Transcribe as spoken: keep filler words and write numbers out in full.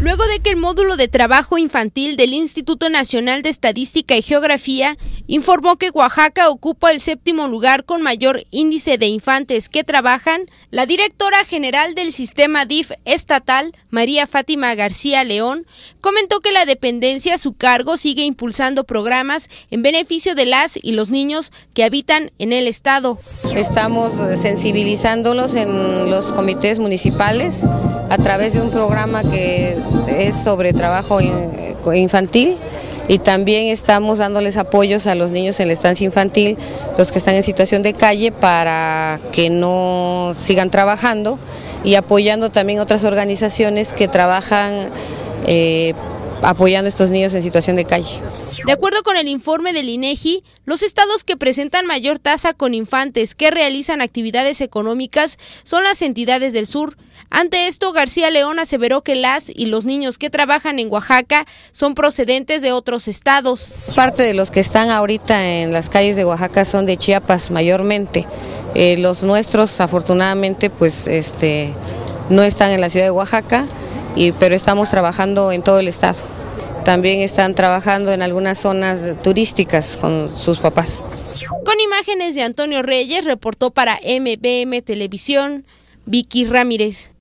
Luego de que el módulo de trabajo infantil del Instituto Nacional de Estadística y Geografía informó que Oaxaca ocupa el séptimo lugar con mayor índice de infantes que trabajan, la directora general del sistema D I F estatal, María Fátima García León, comentó que la dependencia a su cargo sigue impulsando programas en beneficio de las y los niños que habitan en el estado. Estamos sensibilizándolos en los comités municipales a través de un programa que es sobre trabajo infantil, y también estamos dándoles apoyos a los niños en la estancia infantil, los que están en situación de calle, para que no sigan trabajando, y apoyando también otras organizaciones que trabajan eh, apoyando a estos niños en situación de calle. De acuerdo con el informe del INEGI, los estados que presentan mayor tasa con infantes que realizan actividades económicas son las entidades del sur. Ante esto, García León aseveró que las y los niños que trabajan en Oaxaca son procedentes de otros estados. Parte de los que están ahorita en las calles de Oaxaca son de Chiapas mayormente. Eh, los nuestros, afortunadamente, pues este, no están en la ciudad de Oaxaca, y, pero estamos trabajando en todo el estado. También están trabajando en algunas zonas turísticas con sus papás. Con imágenes de Antonio Reyes, reportó para M B M Televisión, Vicky Ramírez.